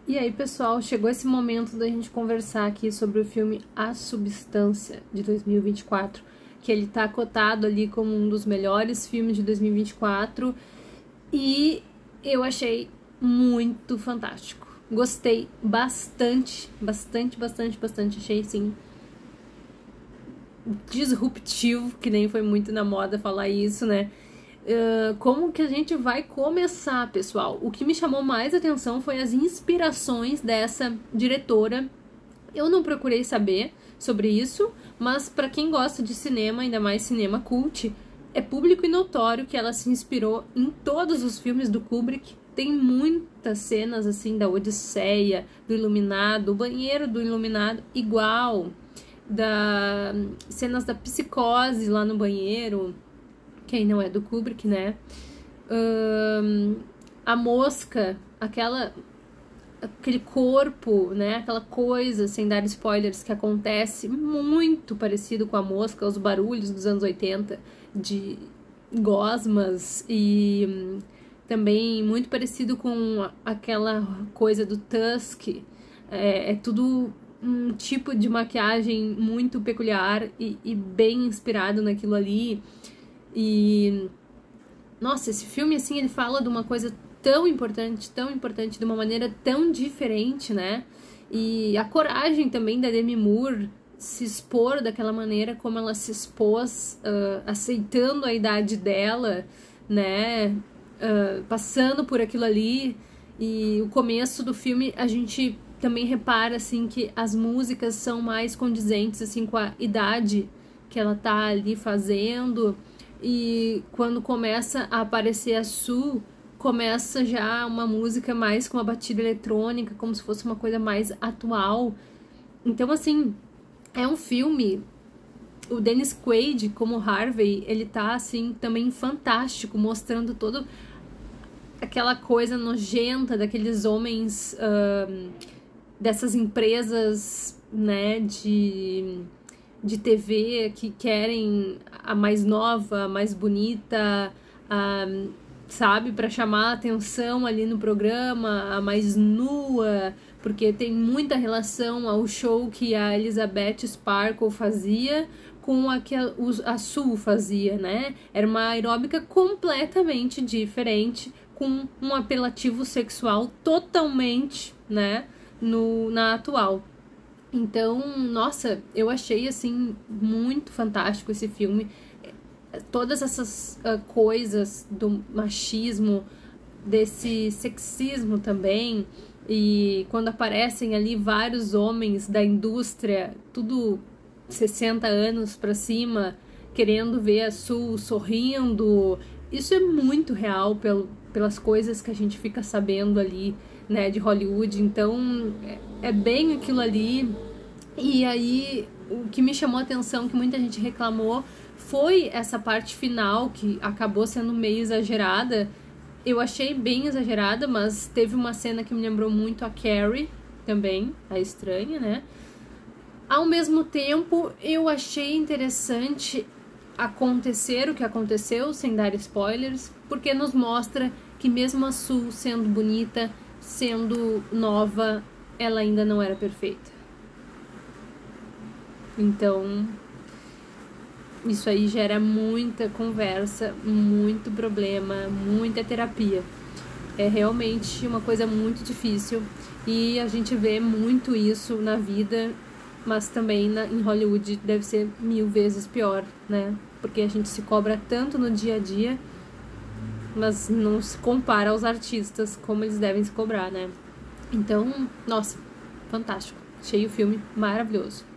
E aí, pessoal, chegou esse momento da gente conversar aqui sobre o filme A Substância, de 2024, que ele tá cotado ali como um dos melhores filmes de 2024, e eu achei muito fantástico. Gostei bastante, achei, assim, disruptivo, que nem foi muito na moda falar isso, né? Como que a gente vai começar, pessoal? O que me chamou mais atenção foi as inspirações dessa diretora. Eu não procurei saber sobre isso, mas para quem gosta de cinema, ainda mais cinema cult, é público e notório que ela se inspirou em todos os filmes do Kubrick. Tem muitas cenas assim da Odisseia, do Iluminado, o banheiro do Iluminado igual, cenas da Psicose lá no banheiro. Quem não é do Kubrick, né? A mosca, aquele corpo, né? Aquela coisa, sem dar spoilers, que acontece muito parecido com a mosca, os barulhos dos anos 80 de gosmas, e também muito parecido com aquela coisa do Tusk. É tudo um tipo de maquiagem muito peculiar e bem inspirado naquilo ali. E, nossa, esse filme, assim, ele fala de uma coisa tão importante, de uma maneira tão diferente, né? E a coragem também da Demi Moore se expor daquela maneira como ela se expôs, aceitando a idade dela, né? Passando por aquilo ali. E o começo do filme, a gente também repara, assim, que as músicas são mais condizentes, assim, com a idade que ela tá ali fazendo. E quando começa a aparecer a Sue, começa já uma música mais com uma batida eletrônica, como se fosse uma coisa mais atual. Então, assim, é um filme... O Dennis Quaid, como Harvey, ele tá, assim, também fantástico, mostrando toda aquela coisa nojenta daqueles homens, dessas empresas, né, de TV que querem a mais nova, a mais bonita, sabe, para chamar a atenção ali no programa, a mais nua, porque tem muita relação ao show que a Elizabeth Sparkle fazia com a que a Sue fazia, né? Era uma aeróbica completamente diferente, com um apelativo sexual totalmente, né, na atual. Então, nossa, eu achei, assim, muito fantástico esse filme. Todas essas coisas do machismo, desse sexismo também, e quando aparecem ali vários homens da indústria, tudo 60 anos pra cima, querendo ver a Sue sorrindo, isso é muito real pelas coisas que a gente fica sabendo ali, né, de Hollywood. Então é bem aquilo ali. E aí o que me chamou a atenção, que muita gente reclamou, foi essa parte final, que acabou sendo meio exagerada. Eu achei bem exagerada, mas teve uma cena que me lembrou muito a Carrie também, a estranha, né? Ao mesmo tempo, eu achei interessante acontecer o que aconteceu, sem dar spoilers, porque nos mostra que mesmo a Sue sendo bonita, sendo nova, ela ainda não era perfeita. Então, isso aí gera muita conversa, muito problema, muita terapia. É realmente uma coisa muito difícil e a gente vê muito isso na vida, mas também em Hollywood deve ser 1000 vezes pior, né? Porque a gente se cobra tanto no dia a dia, mas não se compara aos artistas como eles devem se cobrar, né? Então, nossa, fantástico. Achei o filme maravilhoso.